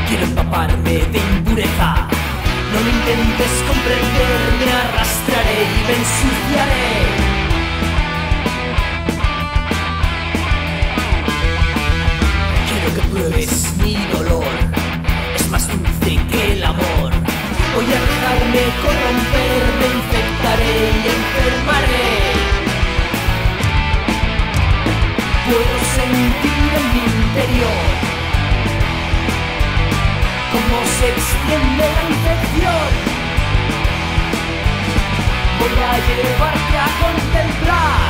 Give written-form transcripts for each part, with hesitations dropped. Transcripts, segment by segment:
Quiero empaparme de impureza. No me intentes comprender, me arrastraré y me ensuciaré. Quiero que pruebes mi dolor, es más dulce que el amor. Voy a dejarme corromper, me infectaré y enfermaré. Puedo sentir en mi interior cómo se extiende la infección. Voy a llevarte a contemplar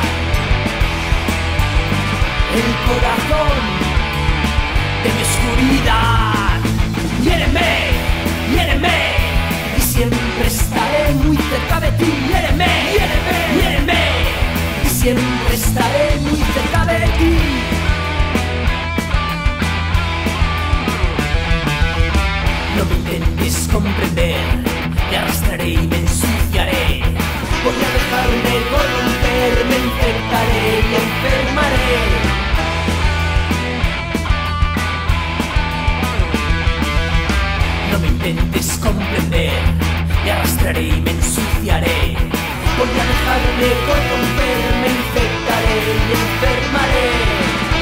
el corazón de mi oscuridad. Hiéreme, hiéreme, y siempre estaré muy cerca de ti. Hiéreme, hiéreme, hiéreme, y siempre estaré muy cerca de ti. No me intentes comprender, te arrastraré y me ensuciaré. Voy a dejarme corromper, me infectaré y enfermaré. No me intentes comprender, te arrastraré y me ensuciaré. Voy a dejarme corromper, me infectaré y enfermaré.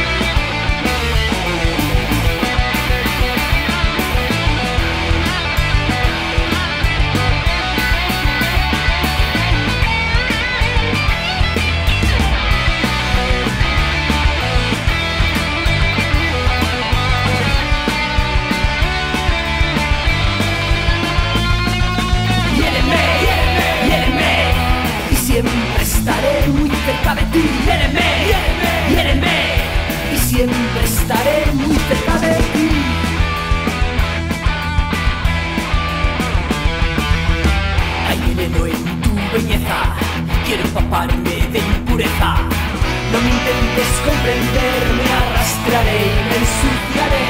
Siempre estaré muy cerca de ti. Hiéreme, hiéreme, hiéreme, y siempre estaré muy cerca de ti. Hay veneno en tu belleza, quiero empaparme de impureza. No me intentes comprender, me arrastraré y me ensuciaré.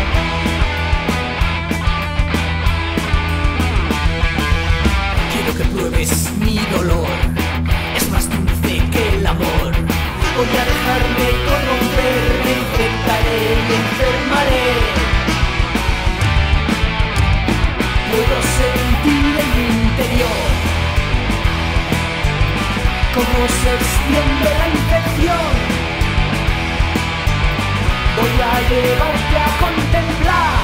Quiero que pruebes mi dolor, es más dulce que el amor. Voy a dejarme corromper, me infectaré y enfermaré. Puedo sentir en mi interior cómo se extiende la infección. Voy a llevarte a contemplar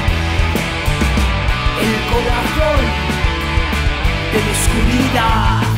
el corazón de mi oscuridad.